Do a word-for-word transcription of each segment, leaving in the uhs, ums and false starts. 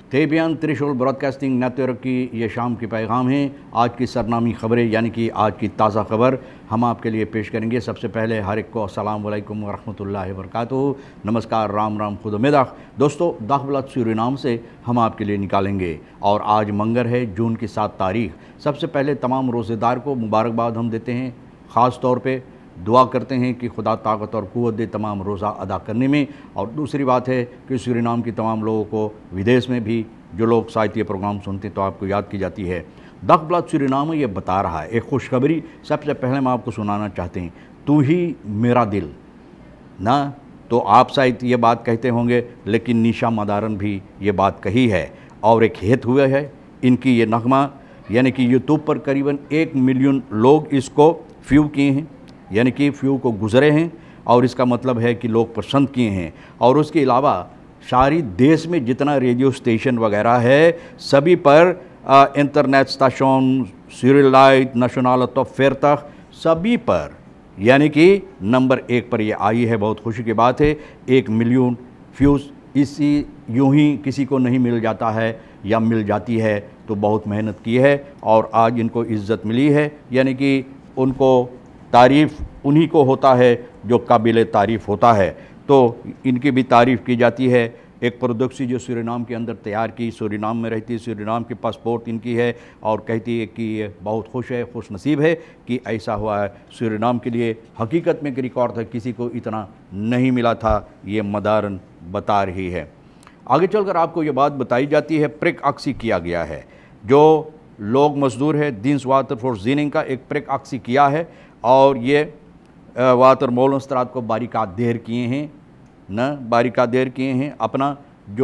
Tebyan त्रिशूल broadcasting network की ये शाम के पैगाम हैं। आज की सरनामी खबरें यानी कि आज की ताज़ा खबर हम आपके लिए पेश करेंगे। सबसे पहले हर एक को अस्सलाम वालेकुम व रहमतुल्लाहि व बरकातुहू, नमस्कार, राम राम, खुद उम्मीदाख। दोस्तों, दाखबलात सूरीनाम से हम आपके लिए निकालेंगे और आज मंगर है, जून की सात तारीख। सबसे पहले तमाम रोज़ेदार को मुबारकबाद हम देते हैं। ख़ास तौर पे दुआ करते हैं कि खुदा ताकत और क़ुव्वत दे तमाम रोज़ा अदा करने में। और दूसरी बात है कि सूरीनाम की तमाम लोगों को विदेश में भी जो लोग साहित्य प्रोग्राम सुनते हैं तो आपको याद की जाती है। दाखबलात सूरीनाम ये बता रहा है एक खुशखबरी। सबसे पहले हम आपको सुनाना चाहते हैं, तू ही मेरा दिल ना। तो आप शायद ये बात कहते होंगे, लेकिन निशा मदारन भी ये बात कही है और एक हिट हुआ है इनकी ये नगमा, यानी कि यूट्यूब पर करीबन एक मिलियन लोग इसको व्यू किए हैं, यानी कि व्यू को गुज़रे हैं और इसका मतलब है कि लोग पसंद किए हैं। और उसके अलावा सारी देश में जितना रेडियो स्टेशन वगैरह है सभी पर आ, internet station, serial light, national तो फिर तक सभी पर यानी कि नंबर एक पर ये आई है। बहुत खुशी की बात है। एक मिलियन व्यूज़ इसी यूं ही किसी को नहीं मिल जाता है, या मिल जाती है तो बहुत मेहनत की है और आज इनको इज़्ज़त मिली है। यानी कि उनको तारीफ़ उन्हीं को होता है जो काबिल तारीफ़ होता है, तो इनकी भी तारीफ़ की जाती है। एक प्रोडक्सी जो सूरीनाम के अंदर तैयार की, सूरीनाम में रहती है, सूरीनाम की पासपोर्ट इनकी है और कहती है कि ये बहुत खुश है, खुश नसीब है कि ऐसा हुआ है। सूरीनाम के लिए हकीकत में एक रिकॉर्ड था, किसी को इतना नहीं मिला था, ये मदारन बता रही है। आगे चलकर आपको ये बात बताई जाती है, प्रिक अक्सी किया गया है। जो लोग मजदूर है दिन्स वाटर फॉर जीनिंग का एक प्रिक अक्सी किया है और ये वातर मोलस्तरात को बारीका देर किए हैं न बारीका देर किए हैं। अपना जो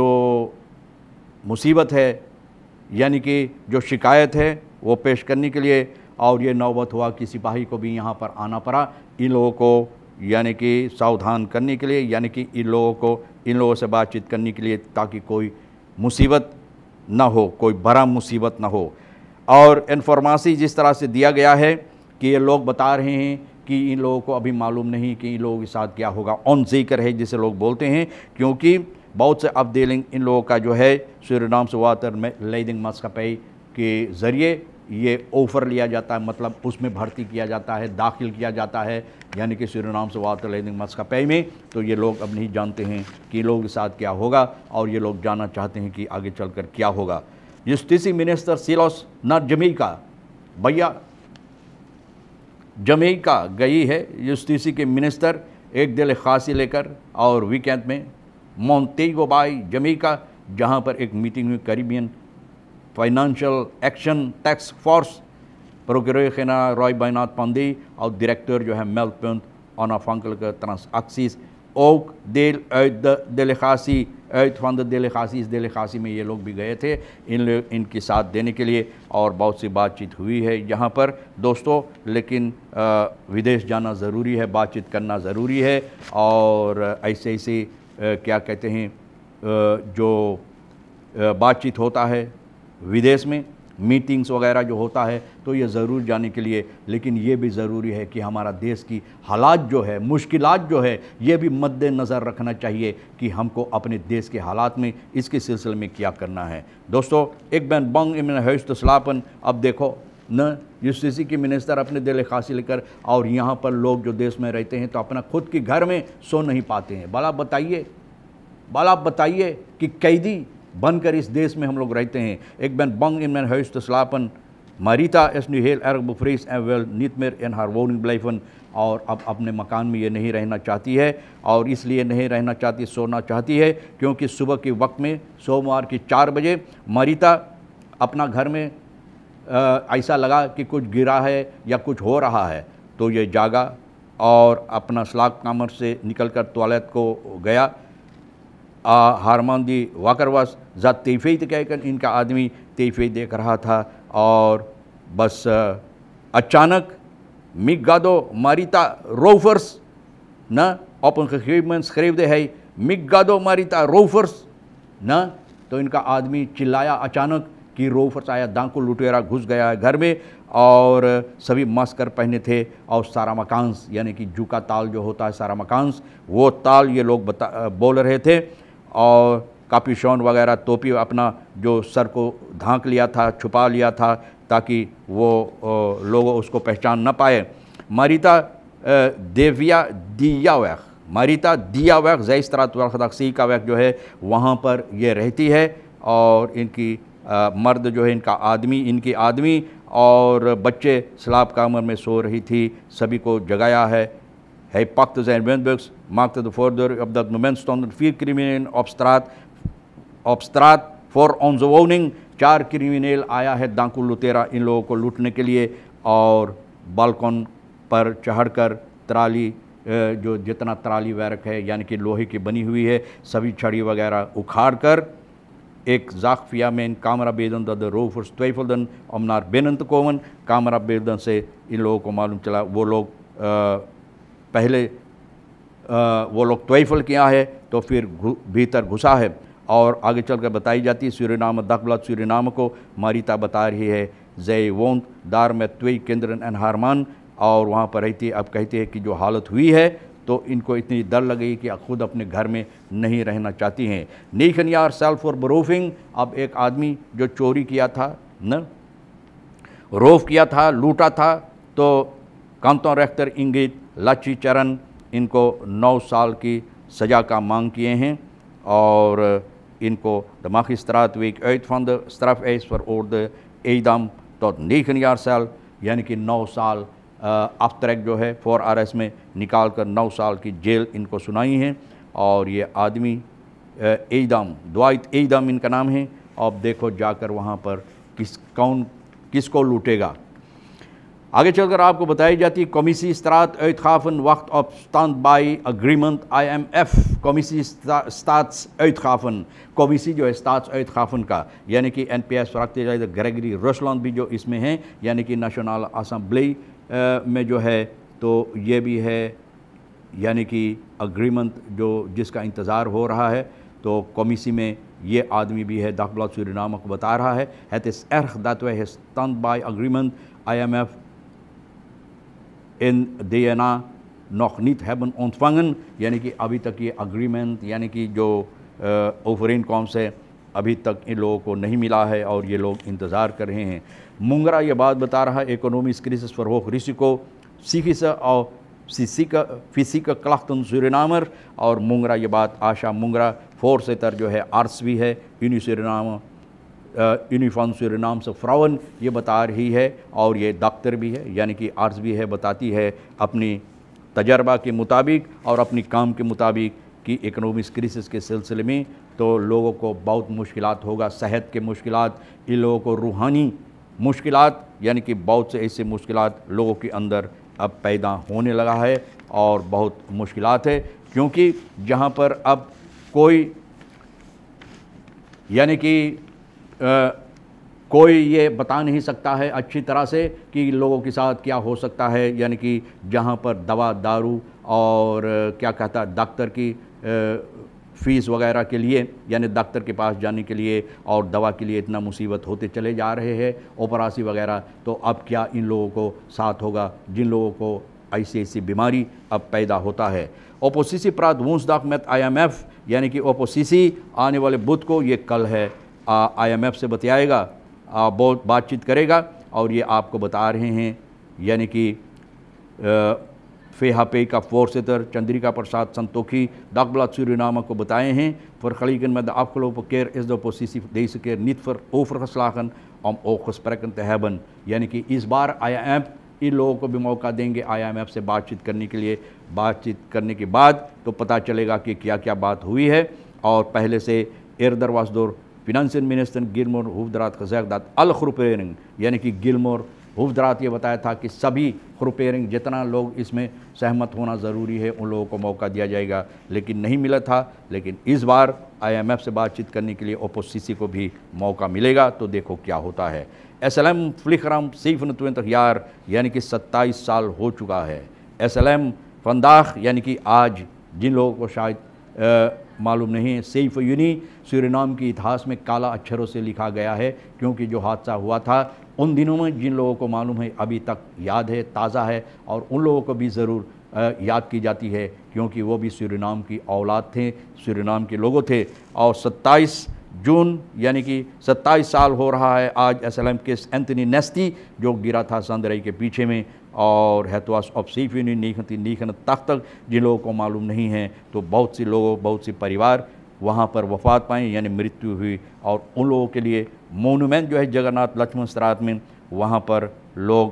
मुसीबत है यानी कि जो शिकायत है वो पेश करने के लिए, और ये नौबत हुआ कि सिपाही को भी यहाँ पर आना पड़ा इन लोगों को यानी कि सावधान करने के लिए, यानी कि इन लोगों को इन लोगों से बातचीत करने के लिए ताकि कोई मुसीबत ना हो, कोई बड़ा मुसीबत ना हो। और इन्फॉर्मेशन जिस तरह से दिया गया है कि ये लोग बता रहे हैं कि इन लोगों को अभी मालूम नहीं कि इन लोगों के साथ क्या होगा। ऑन जिक्र है जिसे लोग बोलते हैं, क्योंकि बहुत से अपडेलिंग इन लोगों का जो है सूरीनाम से वाटर लेडिंग मस्कपे के ज़रिए ये ऑफ़र लिया जाता है, मतलब उसमें भर्ती किया जाता है, दाखिल किया जाता है, यानी कि सूरीनाम से वाटर लेडिंग मस्कपे में। तो ये लोग अब नहीं जानते हैं कि इन लोगों के साथ क्या होगा और ये लोग जानना चाहते हैं कि आगे चल कर क्या होगा। जस्टिस मिनिस्टर सिलोस ना जमैका, भैया जमैका गई है जस्टिस के मिनिस्टर एक दिल खासी लेकर और वीकेंड में मोंटेगो बाय जमैका, जहां पर एक मीटिंग हुई कैरिबियन फाइनेंशियल एक्शन टैक्स फोर्स, प्रोक्योरर खेना रॉय बैनात पांडे और डायरेक्टर जो है मेलपुंट ऑनाफंकल का ट्रांसक्सीस ook deel uit de delegatie uit van de delegatie इस delegatie में ये लोग भी गए थे इन इनके साथ देने के लिए और बहुत सी बातचीत हुई है यहाँ पर दोस्तों। लेकिन आ, विदेश जाना ज़रूरी है, बातचीत करना ज़रूरी है और ऐसे ऐसे क्या कहते हैं आ, जो आ, बातचीत होता है विदेश में, मीटिंग्स वगैरह जो होता है तो ये ज़रूर जाने के लिए। लेकिन ये भी ज़रूरी है कि हमारा देश की हालात जो है, मुश्किलात जो है, ये भी मद्देनज़र रखना चाहिए कि हमको अपने देश के हालात में इसके सिलसिले में क्या करना है। दोस्तों, एक बैन बंग इमन हैश तस्लापन, अब देखो न जस्टिस की मिनिस्टर अपने दिल खासी लेकर और यहाँ पर लोग जो देश में रहते हैं तो अपना खुद के घर में सो नहीं पाते हैं। भला बताइए भला बताइए कि कैदी बनकर इस देश में हम लोग रहते हैं। एक ban Bang in mijn huis te slapen. Marita is nu heel erg bevreesd en wil niet meer in haar woning blijven, और अब अपने मकान में ये नहीं रहना चाहती है और इसलिए नहीं रहना चाहती, सोना चाहती है, क्योंकि सुबह के वक्त में सोमवार की चार बजे मारिता अपना घर में ऐसा लगा कि कुछ गिरा है या कुछ हो रहा है, तो ये जागा और अपना स्लाक कमर से निकलकर टॉयलेट को गया। हारमांदी वाकरवास ज़ात तेफे कहकर इनका आदमी तेफे देख रहा था और बस अचानक मिगादो मारिता रोवर्स न op een gegeven moment schreeuwde hij मिगादो मारिता रोवर्स न, तो इनका आदमी चिल्लाया अचानक कि रोवर्स आया, दांको लुटेरा घुस गया है घर में और सभी मास्कर पहने थे और सारा मकान्स यानी कि जूका ताल जो होता है सारा मकान्स, वो ताल ये लोग बता बोल रहे थे और कापिशॉन वगैरह टोपी अपना जो सर को ढांक लिया था, छुपा लिया था ताकि वो लोग उसको पहचान न पाए। मारिता देविया दिया वैख मारिता दिया वैख जैस्तरातसी का वैख जो है वहाँ पर ये रहती है और इनकी आ, मर्द जो है इनका आदमी इनकी आदमी और बच्चे स्लाब कामर में सो रही थी, सभी को जगाया है। Hij pakte zijn windbuks, maakte de voordeur. Op dat moment stonden vier criminelen op straat, op straat voor onze woning. चार क्रिमिनल आया है दांकू लुटेरा इन लोगों को लूटने के लिए और बालकन पर चढ़कर त्राली जो जितना त्राली वैरक है यानी कि लोहे की बनी हुई है सभी छड़ी वगैरह उखाड़ कर एक जाकफिया में इन कामरा बेदन द रोफर्स ट्वेफल्दन अमनार बेनंत कोवन कामरा बेदन से इन लोगों को मालूम चला वो लोग पहले आ, वो लोग ट्वेफल किया है तो फिर भीतर घुसा है और आगे चलकर बताई जाती है सूरीनाम दकबलात सूरीनाम को मारिता बता रही है जय वोंत दार में त्वे केंद्रन एन हारमान और वहाँ पर रहती है। अब कहते हैं कि जो हालत हुई है तो इनको इतनी डर लगी कि खुद अपने घर में नहीं रहना चाहती हैं। नीखन यार सेल्फ फॉर बरोफिंग अब एक आदमी जो चोरी किया था न रोफ किया था लूटा था तो कांतों रेख्तर इंगित लाची चरण इनको नौ साल की सज़ा का मांग किए हैं और इनको दिमागी स्त्रात वीक uit van de strafeis veroordeelde Edam tot negen jaar cel यानी कि नौ साल अफ्तरक जो है फॉर अरेस्ट में निकाल कर नौ साल की जेल इनको सुनाई है। और ये आदमी एदाम द्वाइट एदाम इनका नाम है। अब देखो जाकर वहाँ पर किस कौन किसको लूटेगा। आगे चलकर आपको बताई जाती है कमीसी स्टात uitgaven wacht op standby agreement I M F कमीसी स्टाट्स uitgaven कमीसी जो है स्टाट्स uitgaven का यानी कि एन पी एस रखते जाए ग्रेगरी रसलैंड भी जो इसमें है यानी कि नेशनल असेंबली में जो है तो ये भी है यानी कि अग्रीमेंट जो जिसका इंतज़ार हो रहा है तो कमीसी में ये आदमी भी है दकबलात सूरीनाम को बता रहा है het is erg dat wij het standby agreement I M F in D N A nog niet hebben ontvangen यानी कि अभी तक ये अग्रीमेंट यानी कि जो ओवरइनकॉम्स है अभी तक इन लोगों को नहीं मिला है और ये लोग इंतज़ार कर रहे हैं। मुंगरा ये बात बता रहा है economic crisis verhoog risico psychische और फिसिक फिसिक क्लाख्तन सूरीनामर और मुंगरा ये बात आशा मुंगरा voorzitter जो है आर्ट्स भी है यूनि सूरीनाम यूनिफॉर्म सूरीनाम से फ्राउन ये बता रही है और ये डॉक्टर भी है यानी कि आर्ट्स भी है बताती है अपनी तजर्बा के मुताबिक और अपनी काम के मुताबिक कि इकोनॉमिक क्रिसिस के सिलसिले में तो लोगों को बहुत मुश्किलात होगा। सेहत के मुश्किलात इन लोगों को रूहानी मुश्किलात यानी कि बहुत से ऐसे मुश्किलात लोगों के अंदर अब पैदा होने लगा है और बहुत मुश्किलात है क्योंकि जहाँ पर अब कोई यानी कि आ, कोई ये बता नहीं सकता है अच्छी तरह से कि लोगों के साथ क्या हो सकता है यानी कि जहाँ पर दवा दारू और क्या कहता है डॉक्टर की फ़ीस वगैरह के लिए यानी डॉक्टर के पास जाने के लिए और दवा के लिए इतना मुसीबत होते चले जा रहे हैं ऑपरेशन वगैरह तो अब क्या इन लोगों को साथ होगा जिन लोगों को ऐसी ऐसी बीमारी अब पैदा होता है। ओपोसिसी प्रात वूंसदाक में आई एम एफ यानी कि ओपोसिसी आने वाले बुध को ये कल है आई एम एफ से बतियाएगा बहुत बातचीत करेगा और ये आपको बता रहे हैं यानी कि फेहापे का voorzitter Chandrika Prasad Santokhi dagblad Suriname को बताए हैं vergeleken met de afgelopen keer is de oppositie deze keer niet voor overgeslagen om ooggesprekken te hebben यानी कि इस बार आई एम एफ इन लोगों को भी मौका देंगे आई एम एफ से बातचीत करने के लिए। बातचीत करने के बाद तो पता चलेगा कि क्या क्या बात हुई है। और पहले से eerder was door financiën minister Gillmore Hoefdraad gezegd dat alle groeperingen यानी कि गिलमोर होफद्रात ये बताया था कि सभी ग्रुपेरिंग जितना लोग इसमें सहमत होना ज़रूरी है उन लोगों को मौका दिया जाएगा लेकिन नहीं मिला था। लेकिन इस बार आई एम एफ से बातचीत करने के लिए ओपोसिसी को भी मौका मिलेगा तो देखो क्या होता है। एस एल एम फ्लिकराम zevenentwintig यार यानी कि सत्ताईस साल हो चुका है। एस एल एम फंदाख यानी कि आज जिन लोगों को शायद मालूम नहीं सेफ यूनी सूरीनाम के इतिहास में काला अक्षरों से लिखा गया है क्योंकि जो हादसा हुआ था उन दिनों में जिन लोगों को मालूम है अभी तक याद है ताज़ा है और उन लोगों को भी ज़रूर याद की जाती है क्योंकि वो भी सूरीनाम की औलाद थे, सूरीनाम के लोगों थे। और सत्ताईस जून यानी कि सत्ताईस साल हो रहा है आज एसएलएम के एंथनी नेस्टी जो गिरा था संदरई के पीछे में, और हैतवास ऑफ सीफ नीखती नीखन तक तक जिन लोगों को मालूम नहीं है, तो बहुत सी लोगों बहुत सी परिवार वहाँ पर वफात पाएँ यानी मृत्यु हुई। और उन लोगों के लिए मोनूमेंट जो है जगन्नाथ लक्ष्मण सरात में, वहाँ पर लोग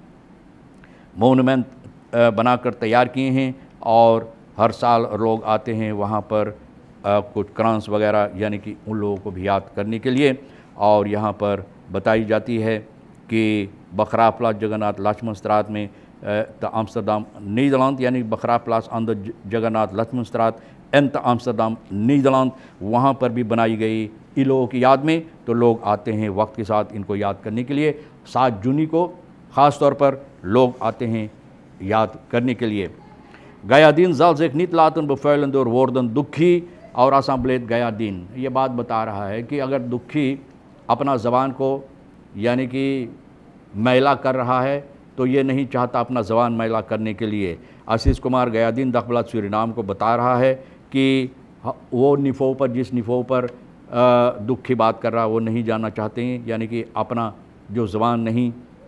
मोनूमेंट बनाकर तैयार किए हैं और हर साल लोग आते हैं वहाँ पर आ, कुछ क्रांस वगैरह यानी कि उन लोगों को भी याद करने के लिए। और यहाँ पर बताई जाती है कि बखराप्लास जगन्नाथ लक्ष्मण स्ट्रात में द आम्स्टरडाम नीदरलैंड यानी बखराप्लास ऑन द जगन्नाथ लक्ष्मण स्ट्रात एन द आम्स्टरडाम नीदरलैंड, वहाँ पर भी बनाई गई इन लोगों की याद में। तो लोग आते हैं वक्त के साथ इनको याद करने के लिए। सात जूनी को ख़ास तौर पर लोग आते हैं याद करने के लिए। गया दिन zal zich niet laten bevuilen door woorden दुखी और असम्बलेत गया दिन, ये बात बता रहा है कि अगर दुखी अपना ज़बान को यानी कि मैला कर रहा है तो ये नहीं चाहता अपना ज़बान मैला करने के लिए। आशीष कुमार गया दिन दखबलात सूरीनाम को बता रहा है कि वो निफ़ो पर जिस निफ़ो पर दुख की बात कर रहा वो नहीं जानना चाहते हैं, यानी कि अपना जो ज़बान नहीं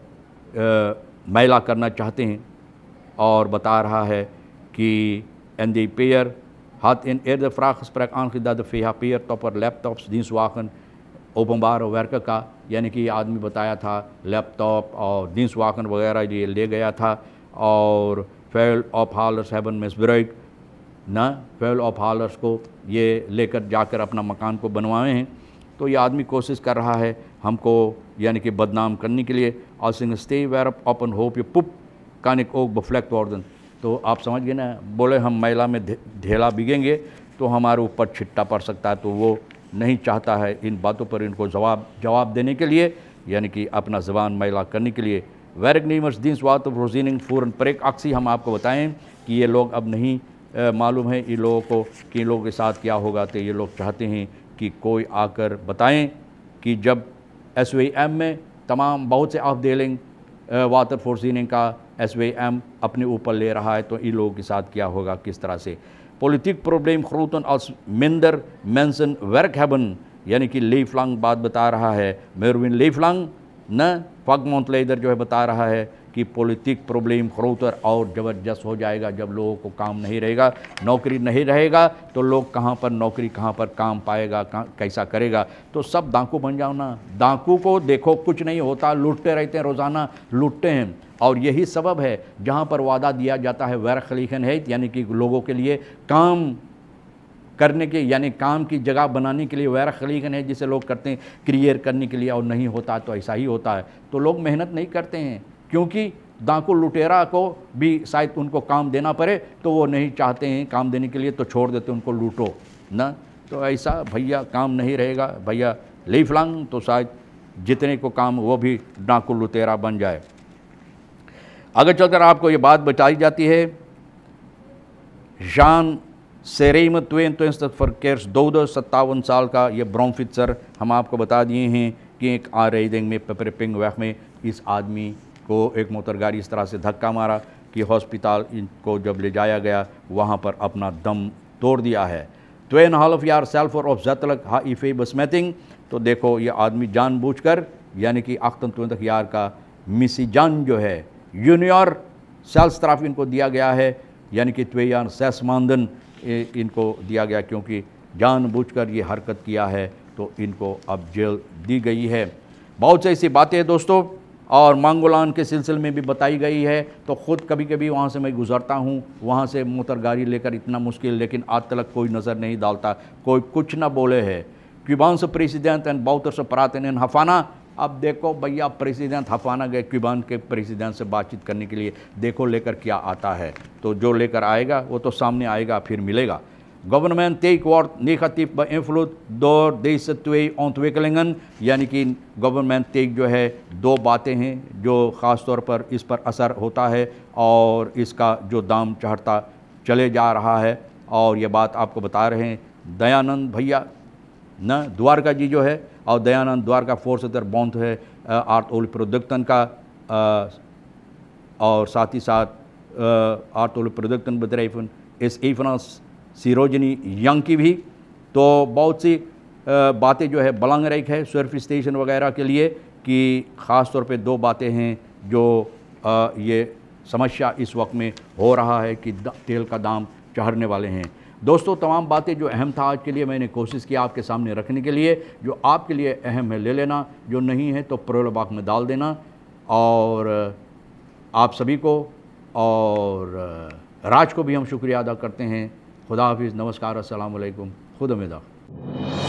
आ, मैला करना चाहते हैं। और बता रहा है कि en die peer had in eerder vraaggesprek aangedaan de V H P'er topper laptops dienstwagen openbare werken का, यानी कि आदमी बताया था लैपटॉप और dienstwagen वगैरह ये ले गया था। और फेल ऑफ हालर्स हेवन मिसब्रेक ना फेल ऑफ हालर्स को ये लेकर जाकर अपना मकान को बनवाए हैं। तो ये आदमी कोशिश कर रहा है हमको यानी कि बदनाम करने के लिए। और सिंग स्टे वेर ओपन होप ये पुप कानिक ओक बफ्लेक्ट वार्डन, तो आप समझ गए ना, बोले हम मैला में ढेला बिगेंगे तो हमारे ऊपर छिट्टा पड़ सकता है। तो वो नहीं चाहता है इन बातों पर इनको जवाब जवाब देने के लिए, यानी कि अपना ज़बान मैला करने के लिए। werknemers dienstwatervoorziening voeren preekactie, हम आपको बताएं कि ये लोग अब नहीं आ, मालूम है इन लोगों को कि इन लोगों के साथ क्या होगा। तो ये लोग चाहते हैं कि कोई आकर बताएं कि जब एस वी एम में तमाम बहुत से afdeling वाटर voorziening का एस वी एम अपने ऊपर ले रहा है तो इन लोगों के साथ क्या होगा, किस तरह से। Politic problem groten als minder mensen werk hebben, यानी कि लेफ्लांग बात बता रहा है, मेरविन लेफ्लांग न फगमोंट लेदर जो है बता रहा है कि पॉलिटिक प्रॉब्लम groter और ज़बरदस्त हो जाएगा जब लोगों को काम नहीं रहेगा, नौकरी नहीं रहेगा तो लोग कहाँ पर नौकरी कहाँ पर काम पाएगा, कैसा करेगा। तो सब डाकू बन जाओ ना। डाकू को देखो कुछ नहीं होता, लूटते रहते हैं, रोज़ाना लूटते हैं। और यही सबब है जहाँ पर वादा दिया जाता है वैर खलीखन है, यानी कि लोगों के लिए काम करने के यानी काम की जगह बनाने के लिए वैर खलीखन है जिसे लोग करते हैं क्रिएट करने के लिए, और नहीं होता तो ऐसा ही होता है। तो लोग मेहनत नहीं करते हैं क्योंकि डाकू लुटेरा को भी शायद उनको काम देना पड़े तो वो नहीं चाहते हैं काम देने के लिए, तो छोड़ देते उनको लूटो ना। तो ऐसा भैया काम नहीं रहेगा भैया लीफलांग, तो शायद जितने को काम वो भी डाकू लुटेरा बन जाए। आगे चलकर आपको ये बात बताई जाती है, जान सेरेम tweeëntwintig verkeersdoden, सत्तावन साल का ये ब्रोमफिट्सर, हम आपको बता दिए हैं कि एक आरेडिंग में पेपरपिंग वैक में इस आदमी को एक मोटर गाड़ी इस तरह से धक्का मारा कि हॉस्पिटल इनको जब ले जाया गया वहाँ पर अपना दम तोड़ दिया है। तो एन हालफ यार सेल्फ और ऑब्जेक्टलक हा इफे बसमेटिंग, तो देखो ये आदमी जानबूझकर यानी कि अख्तन यार का मिसी जान जो है यूनियर सेल्स तरफ इनको दिया गया है, यानी कि त्वेयान सेसमानदन इनको दिया गया क्योंकि जानबूझकर ये हरकत किया है, तो इनको अब जेल दी गई है। बहुत से ऐसी बातें हैं दोस्तों, और मांगोलान के सिलसिले में भी बताई गई है। तो ख़ुद कभी कभी वहाँ से मैं गुज़रता हूँ, वहाँ से मोटर गाड़ी लेकर, इतना मुश्किल, लेकिन आज तक कोई नज़र नहीं डालता, कोई कुछ ना बोले है। क्यूबान से प्रेसिडेंट एंड बाउटर से प्रातन एंड हफाना, अब देखो भैया प्रेसिडेंट हफाना गए क्यूबान के प्रेसिडेंट से बातचीत करने के लिए, देखो लेकर क्या आता है। तो जो लेकर आएगा वो तो सामने आएगा, फिर मिलेगा। गवर्नमेंट टेक wordt negatief beïnvloed door deze twee ontwikkelingen, यानी कि गवर्नमेंट टेक जो है दो बातें हैं जो ख़ास तौर पर इस पर असर होता है और इसका जो दाम चढ़ता चले जा रहा है। और ये बात आपको बता रहे हैं दयानंद भैया न द्वारका जी जो है, और दयानंद द्वारका फोर्स इधर बॉन्थ है आर्ट ओल प्रोडक्टन का, और साथ ही साथ आर्ट ओल प्रोडक्टन bedrijven इस ईफनस सीरोजनी यंग की भी। तो बहुत सी बातें जो है बलंग रेख है सर्फ स्टेशन वगैरह के लिए कि ख़ास तौर पे दो बातें हैं जो आ, ये समस्या इस वक्त में हो रहा है कि तेल का दाम चढ़ने वाले हैं। दोस्तों, तमाम बातें जो अहम था आज के लिए मैंने कोशिश की आपके सामने रखने के लिए। जो आपके लिए अहम है ले लेना, जो नहीं है तो प्रोल बाग में डाल देना। और आप सभी को और राज को भी हम शुक्रिया अदा करते हैं। खुदा हाफिज़, नमस्कार, अस्सलाम वालेकुम, खुद उम्मीद।